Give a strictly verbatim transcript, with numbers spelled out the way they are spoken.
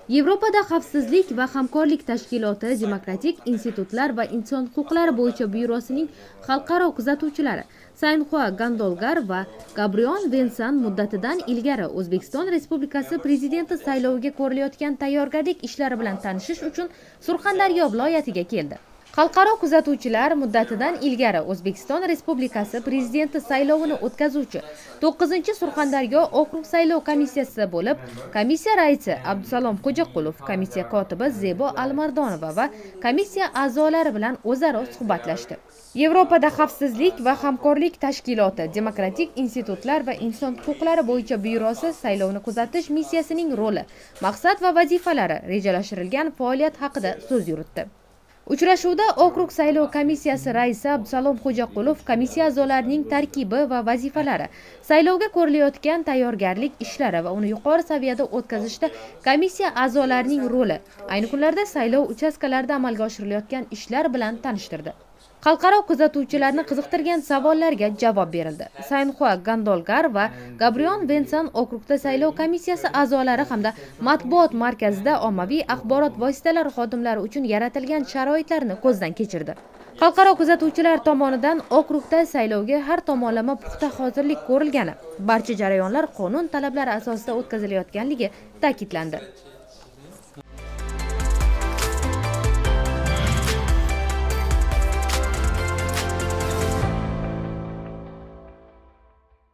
Yevropada xavfsizlik va hamkorlik tashkiloti Demokratik institutlar va inson huquqlari bo'yicha byurosining xalqaro kuzatuvchilari Saynxua Gandolgar va Gabrion Vensan muddatidan ilgari O'zbekiston Respublikasi prezidenti sayloviga ko'rilayotgan tayyorgarlik ishlari bilan tanishish uchun Surxondaryo viloyatiga keldi. Xalqaro kuzatuvchilar muddatidan ilgari O'zbekiston Respublikasi prezidenti saylovini o'tkazuvchi to'qqizinchi Surxondaryo okrug saylov komissiyasi bo'lib, komissiya raisi Abdusalom Xo'jaqulov, komissiya kotibi Zebo Almardonova va komissiya a'zolari bilan o'zaro suhbatlashdi. Yevropada xavfsizlik va hamkorlik tashkiloti Demokratik institutlar va inson huquqlari bo'yicha byurosi saylovni kuzatish missiyasining roli, maqsad va vazifalari, rejalashtirilgan faoliyat haqida so'z yuritdi. Uchrashuvda okrug saylov komissiyasi raisi Abdusalom Xo'jaqulov komissiya a'zolarining tarkibi va vazifalari, saylovga ko'rilayotgan tayyorgarlik ishlari va uni yuqori saviyada o'tkazishda komissiya a'zolarining roli, ayni kunlarda saylov uchastkalarida amalga oshirilayotgan ishlar bilan tanishtirdi. Xalqaro kuzatuvchilarni qiziqtirgan savollarga javob berildi. Saynxua Gandolgar va Gabrion Vensan okrugda saylov komissiyasi a'zolari hamda matbuot markazida ommaviy axborot vositalari xodimlari uchun yaratilgan sharoitlarni ko'zdan kechirdi. Xalqaro kuzatuvchilar tomonidan okrugda saylovga har tomonlama puxta hozirlik ko'rilgani, barcha jarayonlar qonun talablari asosida o'tkazilayotganligi ta'kidlandi.